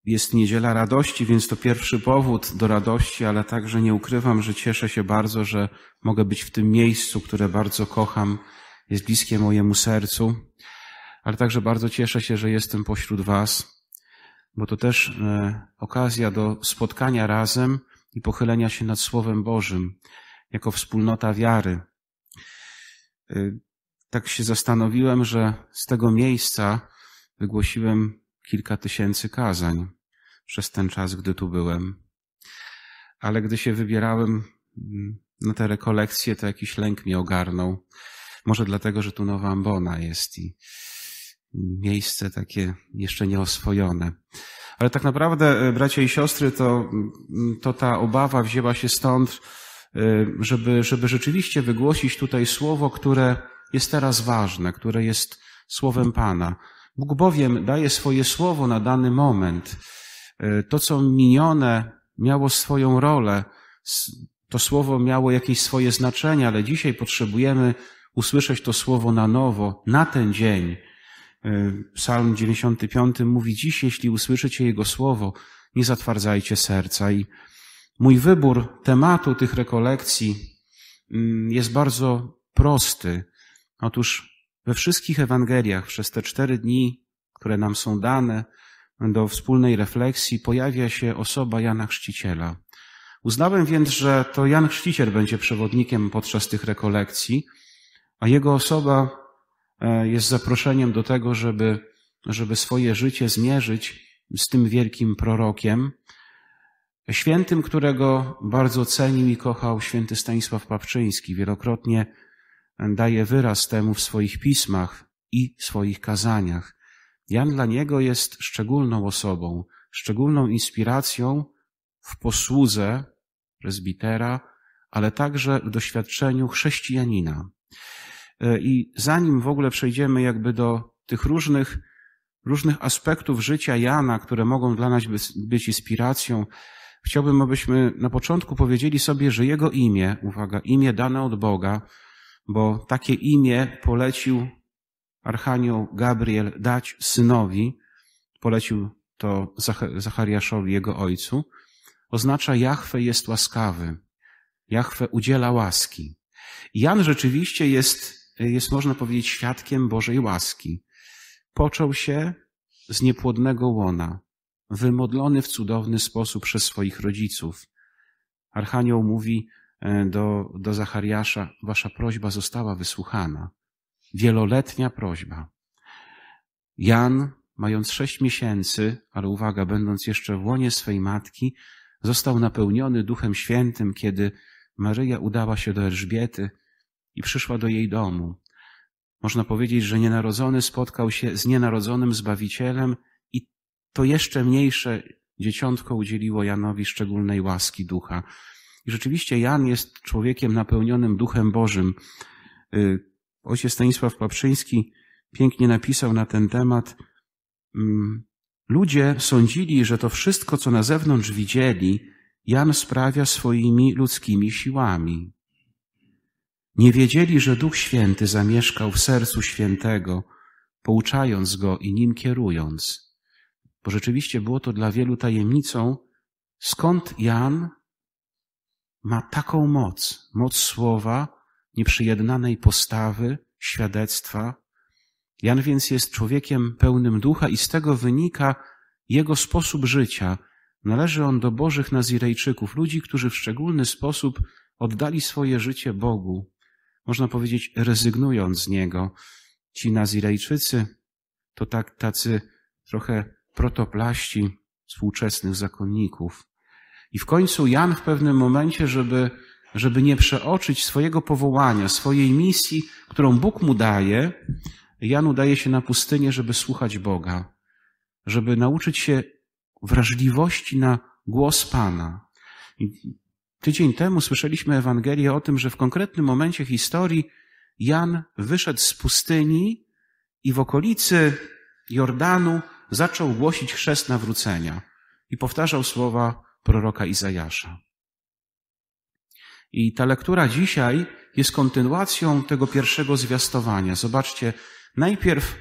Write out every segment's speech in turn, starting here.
Jest Niedziela Radości, więc to pierwszy powód do radości, ale także nie ukrywam, że cieszę się bardzo, że mogę być w tym miejscu, które bardzo kocham, jest bliskie mojemu sercu, ale także bardzo cieszę się, że jestem pośród was, bo to też okazja do spotkania razem i pochylenia się nad Słowem Bożym jako wspólnota wiary. Tak się zastanowiłem, że z tego miejsca wygłosiłem kilka tysięcy kazań przez ten czas, gdy tu byłem. Ale gdy się wybierałem na te rekolekcje, to jakiś lęk mnie ogarnął. Może dlatego, że tu Nowa Ambona jest i miejsce takie jeszcze nieoswojone. Ale tak naprawdę, bracia i siostry, to ta obawa wzięła się stąd, żeby rzeczywiście wygłosić tutaj słowo, które jest teraz ważne, które jest słowem Pana. Bóg bowiem daje swoje słowo na dany moment. To, co minione, miało swoją rolę. To słowo miało jakieś swoje znaczenie, ale dzisiaj potrzebujemy usłyszeć to słowo na nowo, na ten dzień. Psalm 95 mówi: dziś, jeśli usłyszycie Jego słowo, nie zatwardzajcie serca. I mój wybór tematu tych rekolekcji jest bardzo prosty. Otóż we wszystkich Ewangeliach przez te 4 dni, które nam są dane do wspólnej refleksji, pojawia się osoba Jana Chrzciciela. Uznałem więc, że to Jan Chrzciciel będzie przewodnikiem podczas tych rekolekcji, a jego osoba jest zaproszeniem do tego, żeby swoje życie zmierzyć z tym wielkim prorokiem, świętym, którego bardzo cenił i kochał święty Stanisław Papczyński. Wielokrotnie daje wyraz temu w swoich pismach i swoich kazaniach. Jan dla niego jest szczególną osobą, szczególną inspiracją w posłudze prezbitera, ale także w doświadczeniu chrześcijanina. I zanim w ogóle przejdziemy jakby do tych różnych aspektów życia Jana, które mogą dla nas być inspiracją, chciałbym, abyśmy na początku powiedzieli sobie, że jego imię, uwaga, imię dane od Boga, bo takie imię polecił Archanioł Gabriel dać synowi, polecił to Zachariaszowi, jego ojcu, oznacza Jahwe jest łaskawy, Jahwe udziela łaski. Jan rzeczywiście jest, można powiedzieć, świadkiem Bożej łaski. Począł się z niepłodnego łona, wymodlony w cudowny sposób przez swoich rodziców. Archanioł mówi do Zachariasza: wasza prośba została wysłuchana. Wieloletnia prośba. Jan, mając 6 miesięcy, ale uwaga, będąc jeszcze w łonie swej matki, został napełniony Duchem Świętym, kiedy Maryja udała się do Elżbiety i przyszła do jej domu. Można powiedzieć, że nienarodzony spotkał się z nienarodzonym Zbawicielem i to jeszcze mniejsze dzieciątko udzieliło Janowi szczególnej łaski ducha. I rzeczywiście Jan jest człowiekiem napełnionym Duchem Bożym. Ojciec Stanisław Papczyński pięknie napisał na ten temat: ludzie sądzili, że to wszystko, co na zewnątrz widzieli, Jan sprawia swoimi ludzkimi siłami. Nie wiedzieli, że Duch Święty zamieszkał w sercu świętego, pouczając go i nim kierując. Bo rzeczywiście było to dla wielu tajemnicą, skąd Jan ma taką moc słowa, nieprzyjednanej postawy, świadectwa. Jan więc jest człowiekiem pełnym ducha i z tego wynika jego sposób życia. Należy on do Bożych Nazirejczyków, ludzi, którzy w szczególny sposób oddali swoje życie Bogu. Można powiedzieć, rezygnując z Niego. Ci Nazirejczycy to tacy trochę protoplaści współczesnych zakonników. I w końcu Jan w pewnym momencie, żeby nie przeoczyć swojego powołania, swojej misji, którą Bóg mu daje, Jan udaje się na pustynię, żeby słuchać Boga, żeby nauczyć się wrażliwości na głos Pana. I tydzień temu słyszeliśmy Ewangelię o tym, że w konkretnym momencie historii Jan wyszedł z pustyni i w okolicy Jordanu zaczął głosić chrzest nawrócenia i powtarzał słowa proroka Izajasza. I ta lektura dzisiaj jest kontynuacją tego pierwszego zwiastowania. Zobaczcie, najpierw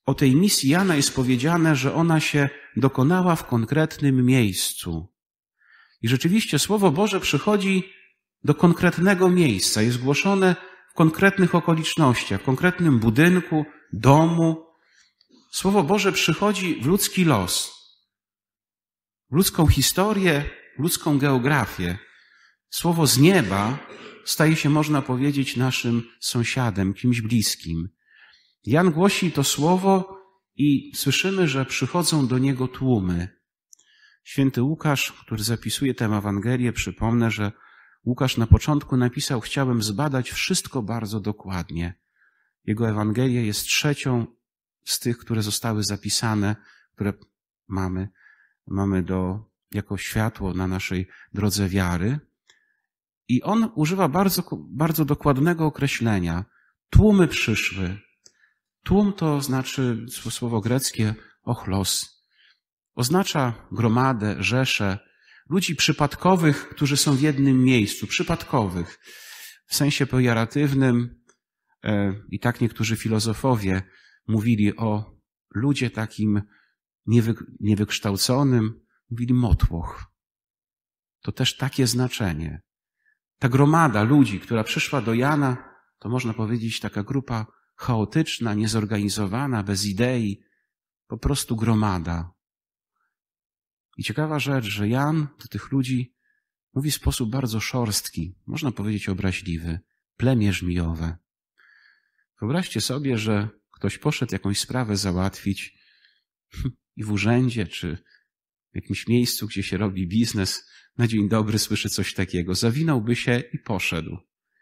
o tej misji Jana jest powiedziane, że ona się dokonała w konkretnym miejscu. I rzeczywiście Słowo Boże przychodzi do konkretnego miejsca, jest głoszone w konkretnych okolicznościach, w konkretnym budynku, domu. Słowo Boże przychodzi w ludzki los, w ludzką historię, w ludzką geografię. Słowo z nieba staje się, można powiedzieć, naszym sąsiadem, kimś bliskim. Jan głosi to słowo i słyszymy, że przychodzą do niego tłumy. Święty Łukasz, który zapisuje tę Ewangelię, przypomnę, że Łukasz na początku napisał: chciałem zbadać wszystko bardzo dokładnie. Jego Ewangelia jest trzecią z tych, które zostały zapisane, które mamy jako światło na naszej drodze wiary. I on używa bardzo dokładnego określenia. Tłumy przyszły. Tłum to znaczy słowo greckie ochlos. Oznacza gromadę, rzeszę, ludzi przypadkowych, którzy są w jednym miejscu, przypadkowych. W sensie pejoratywnym i tak niektórzy filozofowie mówili o ludzie takim niewykształconym, mówili motłoch. To też takie znaczenie. Ta gromada ludzi, która przyszła do Jana, to można powiedzieć taka grupa chaotyczna, niezorganizowana, bez idei, po prostu gromada. I ciekawa rzecz, że Jan do tych ludzi mówi w sposób bardzo szorstki, można powiedzieć obraźliwy, plemię żmijowe. Wyobraźcie sobie, że ktoś poszedł jakąś sprawę załatwić i w urzędzie czy w jakimś miejscu, gdzie się robi biznes, na dzień dobry słyszy coś takiego. Zawinąłby się i poszedł.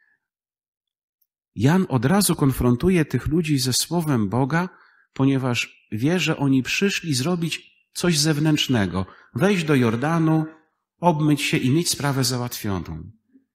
Jan od razu konfrontuje tych ludzi ze słowem Boga, ponieważ wie, że oni przyszli zrobić coś zewnętrznego. Wejść do Jordanu, obmyć się i mieć sprawę załatwioną.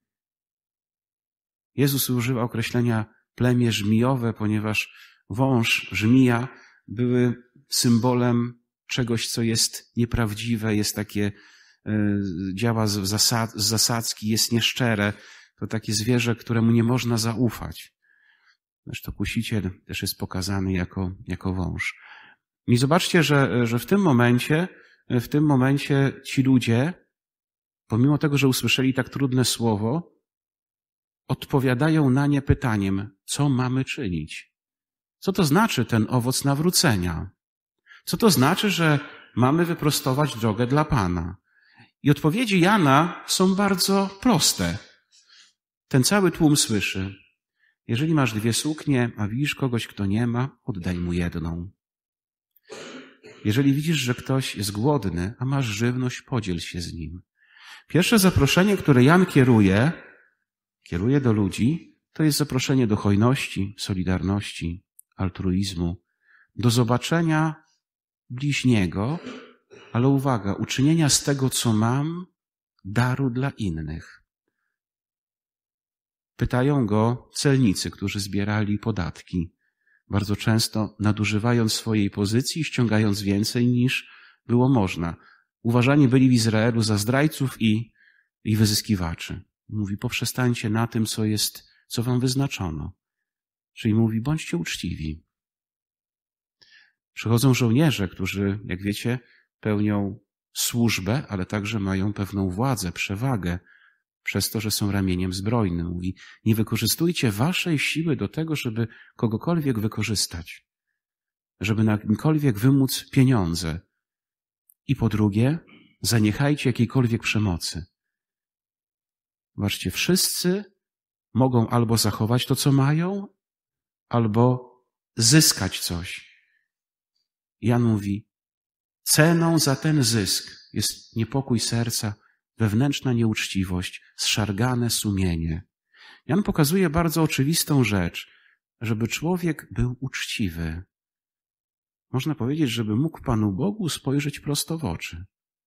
Jezus używa określenia plemię żmijowe, ponieważ wąż, żmija były symbolem czegoś, co jest nieprawdziwe, jest takie, działa z zasadzki, jest nieszczere. To takie zwierzę, któremu nie można zaufać. Zresztą kusiciel też jest pokazany jako wąż. I zobaczcie, że w tym momencie ci ludzie, pomimo tego, że usłyszeli tak trudne słowo, odpowiadają na nie pytaniem, co mamy czynić? Co to znaczy ten owoc nawrócenia? Co to znaczy, że mamy wyprostować drogę dla Pana? I odpowiedzi Jana są bardzo proste. Ten cały tłum słyszy: jeżeli masz 2 suknie, a widzisz kogoś, kto nie ma, oddaj mu jedną. Jeżeli widzisz, że ktoś jest głodny, a masz żywność, podziel się z nim. Pierwsze zaproszenie, które Jan kieruje do ludzi, to jest zaproszenie do hojności, solidarności, altruizmu, do zobaczenia bliźniego, ale uwaga, uczynienia z tego, co mam, daru dla innych. Pytają go celnicy, którzy zbierali podatki, bardzo często nadużywając swojej pozycji, ściągając więcej niż było można. Uważani byli w Izraelu za zdrajców i wyzyskiwaczy. Mówi, poprzestańcie na tym, co wam wyznaczono. Czyli mówi, bądźcie uczciwi. Przychodzą żołnierze, którzy, jak wiecie, pełnią służbę, ale także mają pewną władzę, przewagę, przez to, że są ramieniem zbrojnym. Mówi, nie wykorzystujcie waszej siły do tego, żeby kogokolwiek wykorzystać, żeby na kimkolwiek wymóc pieniądze. I po drugie, zaniechajcie jakiejkolwiek przemocy. Zobaczcie, wszyscy mogą albo zachować to, co mają, albo zyskać coś. Jan mówi, ceną za ten zysk jest niepokój serca, wewnętrzna nieuczciwość, zszargane sumienie. Jan pokazuje bardzo oczywistą rzecz, żeby człowiek był uczciwy. Można powiedzieć, żeby mógł Panu Bogu spojrzeć prosto w oczy.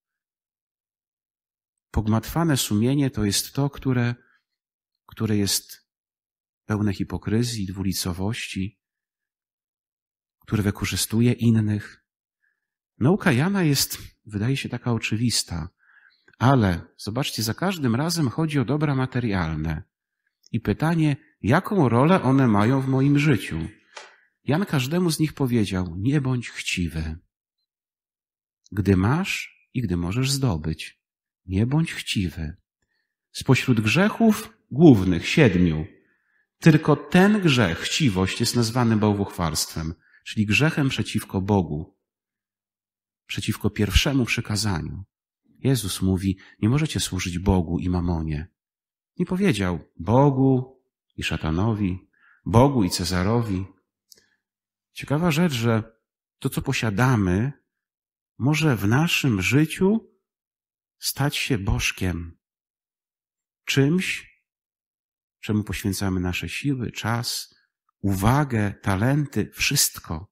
Pogmatwane sumienie to jest to, które jest pełne hipokryzji, dwulicowości, które wykorzystuje innych. Nauka Jana jest, wydaje się, taka oczywista, ale zobaczcie, za każdym razem chodzi o dobra materialne i pytanie, jaką rolę one mają w moim życiu. Jan każdemu z nich powiedział: nie bądź chciwy. Gdy masz i gdy możesz zdobyć, nie bądź chciwy. Spośród grzechów głównych, 7, tylko ten grzech, chciwość, jest nazwany bałwochwalstwem, czyli grzechem przeciwko Bogu, przeciwko pierwszemu przykazaniu. Jezus mówi: nie możecie służyć Bogu i mamonie. Nie powiedział Bogu i szatanowi, Bogu i Cezarowi. Ciekawa rzecz, że to, co posiadamy, może w naszym życiu stać się bożkiem. Czymś, czemu poświęcamy nasze siły, czas, uwagę, talenty, wszystko.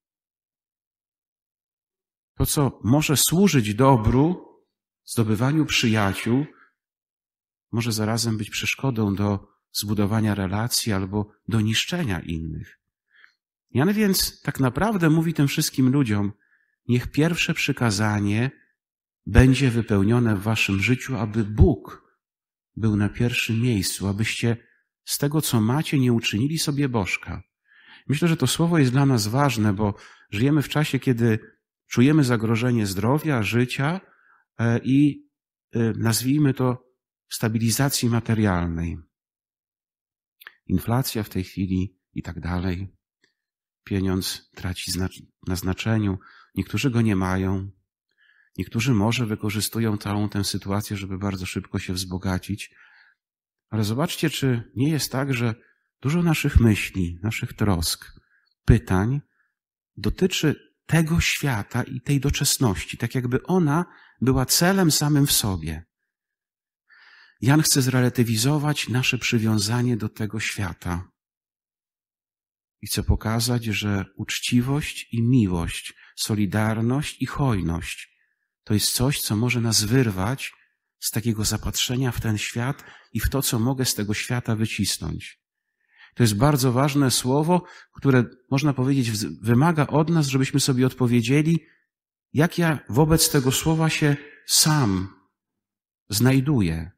To, co może służyć dobru, zdobywaniu przyjaciół, może zarazem być przeszkodą do zbudowania relacji albo do niszczenia innych. Jan więc tak naprawdę mówi tym wszystkim ludziom: niech pierwsze przykazanie będzie wypełnione w waszym życiu, aby Bóg był na pierwszym miejscu, abyście z tego, co macie, nie uczynili sobie bożka. Myślę, że to słowo jest dla nas ważne, bo żyjemy w czasie, kiedy czujemy zagrożenie zdrowia, życia i nazwijmy to stabilizacji materialnej. Inflacja w tej chwili i tak dalej. Pieniądz traci na znaczeniu. Niektórzy go nie mają. Niektórzy może wykorzystują całą tę sytuację, żeby bardzo szybko się wzbogacić. Ale zobaczcie, czy nie jest tak, że dużo naszych myśli, naszych trosk, pytań dotyczy tego świata i tej doczesności, tak jakby ona była celem samym w sobie. Jan chce zrelatywizować nasze przywiązanie do tego świata. I chce pokazać, że uczciwość i miłość, solidarność i hojność to jest coś, co może nas wyrwać z takiego zapatrzenia w ten świat i w to, co mogę z tego świata wycisnąć. To jest bardzo ważne słowo, które, można powiedzieć, wymaga od nas, żebyśmy sobie odpowiedzieli, jak ja wobec tego słowa się sam znajduję.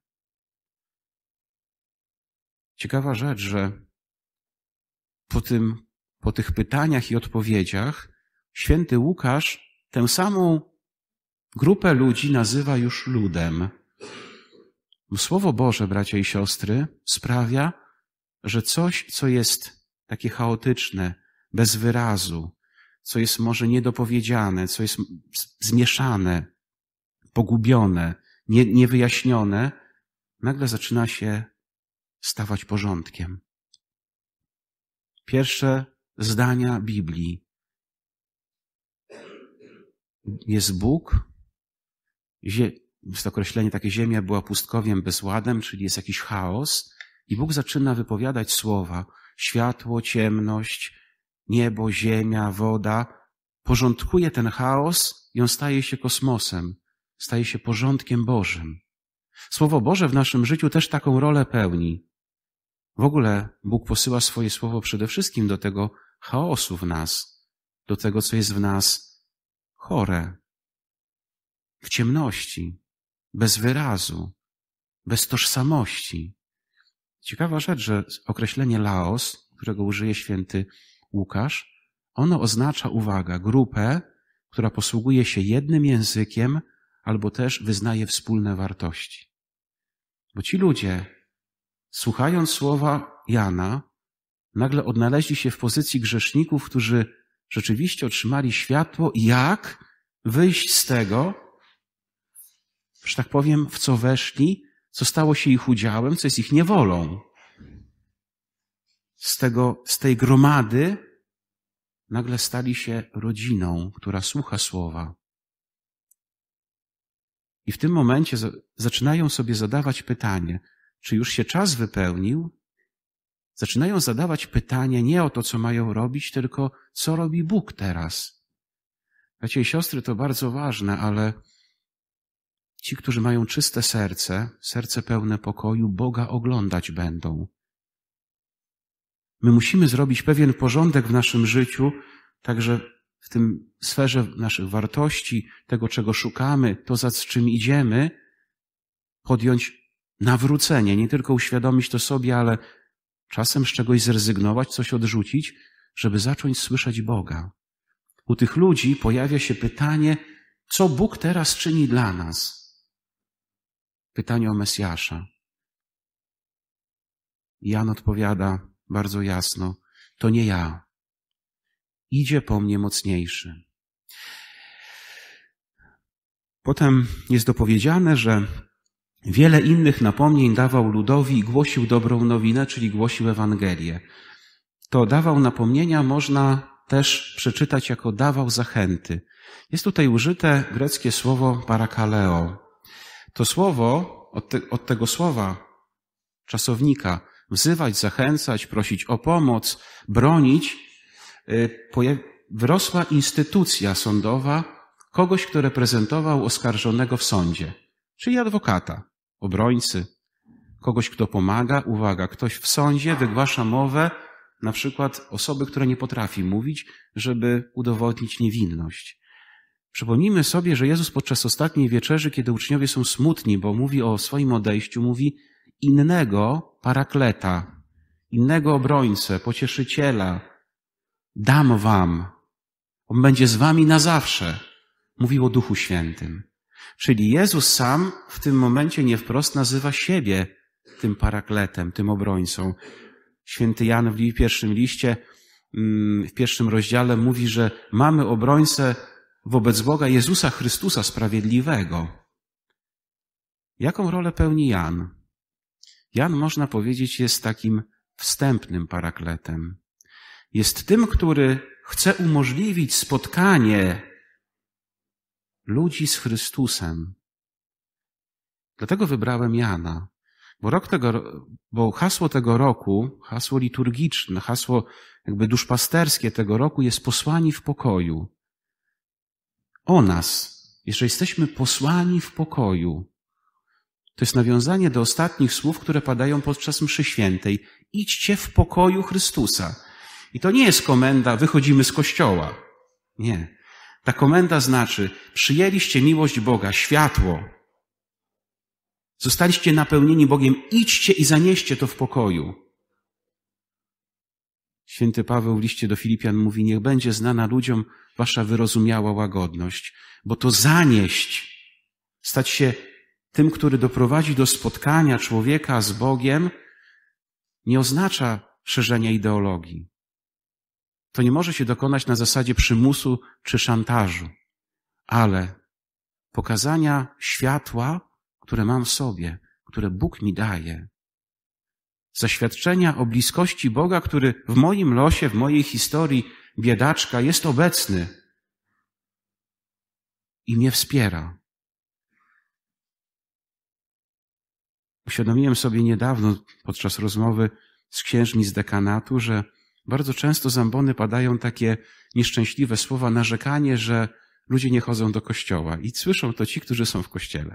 Ciekawa rzecz, że po tych pytaniach i odpowiedziach święty Łukasz tę samą grupę ludzi nazywa już ludem. Słowo Boże, bracia i siostry, sprawia, że coś, co jest takie chaotyczne, bez wyrazu, co jest może niedopowiedziane, co jest zmieszane, pogubione, niewyjaśnione, nagle zaczyna się stawać porządkiem. Pierwsze zdania Biblii. Jest Bóg, jest to określenie takie: ziemia była pustkowiem bezładem, czyli jest jakiś chaos, i Bóg zaczyna wypowiadać słowa: światło, ciemność, niebo, ziemia, woda. Porządkuje ten chaos i on staje się kosmosem, staje się porządkiem Bożym. Słowo Boże w naszym życiu też taką rolę pełni. W ogóle Bóg posyła swoje słowo przede wszystkim do tego chaosu w nas, do tego, co jest w nas chore, w ciemności, bez wyrazu, bez tożsamości. Ciekawa rzecz, że określenie laos, którego użyje święty Łukasz, ono oznacza, uwaga, grupę, która posługuje się jednym językiem albo też wyznaje wspólne wartości. Bo ci ludzie, słuchając słowa Jana, nagle odnaleźli się w pozycji grzeszników, którzy rzeczywiście otrzymali światło, jak wyjść z tego, że tak powiem, w co weszli, co stało się ich udziałem, co jest ich niewolą. Z tej gromady nagle stali się rodziną, która słucha słowa. I w tym momencie zaczynają sobie zadawać pytanie, czy już się czas wypełnił? Zaczynają zadawać pytanie nie o to, co mają robić, tylko co robi Bóg teraz. Bracia i siostry, to bardzo ważne, ale ci, którzy mają czyste serce pełne pokoju, Boga oglądać będą. My musimy zrobić pewien porządek w naszym życiu, także w tym sferze naszych wartości, tego, czego szukamy, to, za czym idziemy, podjąć nawrócenie, nie tylko uświadomić to sobie, ale czasem z czegoś zrezygnować, coś odrzucić, żeby zacząć słyszeć Boga. U tych ludzi pojawia się pytanie, co Bóg teraz czyni dla nas? Pytanie o Mesjasza. Jan odpowiada bardzo jasno, to nie ja. Idzie po mnie mocniejszy. Potem jest dopowiedziane, że wiele innych napomnień dawał ludowi i głosił dobrą nowinę, czyli głosił Ewangelię. To dawał napomnienia można też przeczytać jako dawał zachęty. Jest tutaj użyte greckie słowo parakaleo. To słowo, od tego słowa czasownika, wzywać, zachęcać, prosić o pomoc, bronić, wyrosła instytucja sądowa, kogoś, kto reprezentował oskarżonego w sądzie, czyli adwokata, obrońcy, kogoś, kto pomaga. Uwaga, ktoś w sądzie wygłasza mowę, na przykład osoby, która nie potrafi mówić, żeby udowodnić niewinność. Przypomnijmy sobie, że Jezus podczas ostatniej wieczerzy, kiedy uczniowie są smutni, bo mówi o swoim odejściu, mówi innego parakleta, innego obrońcę, pocieszyciela dam wam. On będzie z wami na zawsze. Mówił o Duchu Świętym. Czyli Jezus sam w tym momencie nie wprost nazywa siebie tym parakletem, tym obrońcą. Święty Jan w pierwszym liście, w pierwszym rozdziale mówi, że mamy obrońcę wobec Boga Jezusa Chrystusa Sprawiedliwego. Jaką rolę pełni Jan? Jan, można powiedzieć, jest takim wstępnym parakletem. Jest tym, który chce umożliwić spotkanie ludzi z Chrystusem. Dlatego wybrałem Jana, bo hasło tego roku, hasło liturgiczne, hasło jakby duszpasterskie tego roku jest posłani w pokoju. O nas, jeżeli jesteśmy posłani w pokoju, to jest nawiązanie do ostatnich słów, które padają podczas mszy świętej. Idźcie w pokoju Chrystusa. I to nie jest komenda, wychodzimy z kościoła. Nie. Ta komenda znaczy, przyjęliście miłość Boga, światło. Zostaliście napełnieni Bogiem, idźcie i zanieście to w pokoju. Święty Paweł w liście do Filipian mówi, niech będzie znana ludziom wasza wyrozumiała łagodność, bo to zanieść, stać się tym, który doprowadzi do spotkania człowieka z Bogiem, nie oznacza szerzenia ideologii. To nie może się dokonać na zasadzie przymusu czy szantażu, ale pokazania światła, które mam w sobie, które Bóg mi daje. Zaświadczenia o bliskości Boga, który w moim losie, w mojej historii biedaczka jest obecny i mnie wspiera. Uświadomiłem sobie niedawno podczas rozmowy z księżmi z dekanatu, że bardzo często z ambony padają takie nieszczęśliwe słowa, narzekanie, że ludzie nie chodzą do kościoła. I słyszą to ci, którzy są w kościele.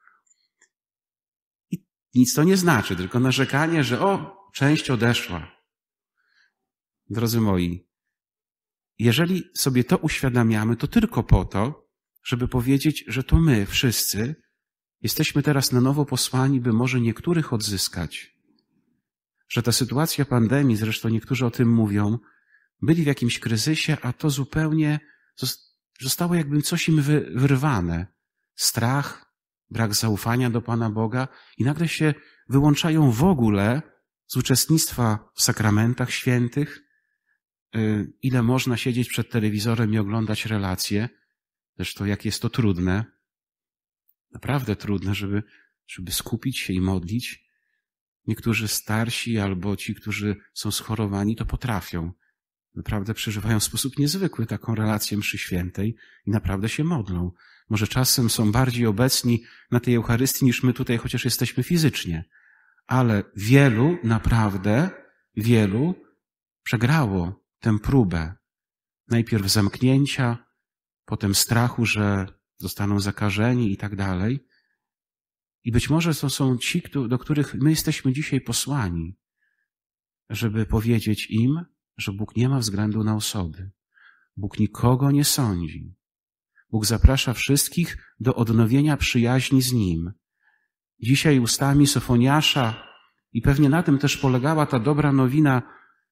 I nic to nie znaczy, tylko narzekanie, że część odeszła. Drodzy moi, jeżeli sobie to uświadamiamy, to tylko po to, żeby powiedzieć, że to my wszyscy jesteśmy teraz na nowo posłani, by może niektórych odzyskać. Że ta sytuacja pandemii, zresztą niektórzy o tym mówią, byli w jakimś kryzysie, a to zupełnie zostało jakby coś im wyrwane. Strach, brak zaufania do Pana Boga i nagle się wyłączają w ogóle z uczestnictwa w sakramentach świętych. Ile można siedzieć przed telewizorem i oglądać relacje. Zresztą jak jest to trudne. Naprawdę trudne, żeby skupić się i modlić. Niektórzy starsi albo ci, którzy są schorowani, to potrafią. Naprawdę przeżywają w sposób niezwykły taką relację mszy świętej i naprawdę się modlą. Może czasem są bardziej obecni na tej Eucharystii niż my tutaj, chociaż jesteśmy fizycznie. Ale naprawdę wielu przegrało tę próbę. Najpierw zamknięcia, potem strachu, że zostaną zakażeni i tak dalej. I być może to są ci, do których my jesteśmy dzisiaj posłani, żeby powiedzieć im, że Bóg nie ma względu na osoby. Bóg nikogo nie sądzi. Bóg zaprasza wszystkich do odnowienia przyjaźni z Nim. Dzisiaj ustami Sofoniasza, i pewnie na tym też polegała ta dobra nowina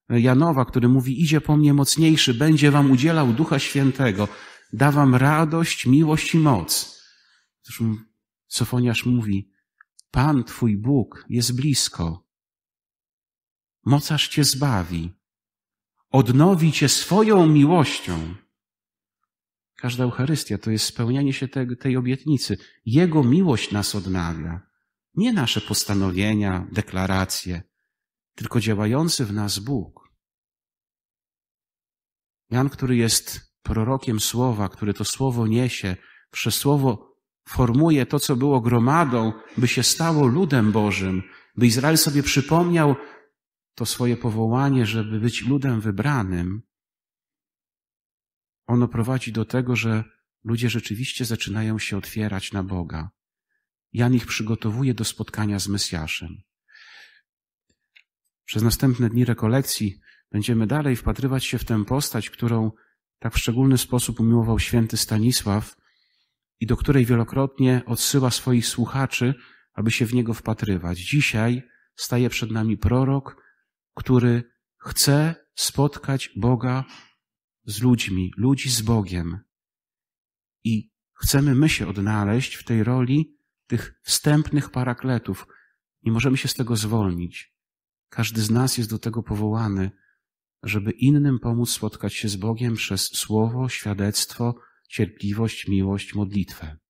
Janowa, który mówi, idzie po mnie mocniejszy, będzie wam udzielał Ducha Świętego, da wam radość, miłość i moc. Zresztą Sofoniarz mówi, Pan twój Bóg jest blisko. Mocarz cię zbawi. Odnowi cię swoją miłością. Każda Eucharystia to jest spełnianie się tej obietnicy. Jego miłość nas odnawia. Nie nasze postanowienia, deklaracje, tylko działający w nas Bóg. Jan, który jest prorokiem Słowa, który to Słowo niesie, przez Słowo formuje to, co było gromadą, by się stało ludem Bożym, by Izrael sobie przypomniał to swoje powołanie, żeby być ludem wybranym. Ono prowadzi do tego, że ludzie rzeczywiście zaczynają się otwierać na Boga. Jan ich przygotowuje do spotkania z Mesjaszem. Przez następne dni rekolekcji będziemy dalej wpatrywać się w tę postać, którą tak w szczególny sposób umiłował święty Stanisław i do której wielokrotnie odsyła swoich słuchaczy, aby się w niego wpatrywać. Dzisiaj staje przed nami prorok, który chce spotkać Boga z ludźmi, ludzi z Bogiem. I chcemy my się odnaleźć w tej roli tych wstępnych parakletów. Nie możemy się z tego zwolnić. Każdy z nas jest do tego powołany, żeby innym pomóc spotkać się z Bogiem przez słowo, świadectwo, cierpliwość, miłość, modlitwę.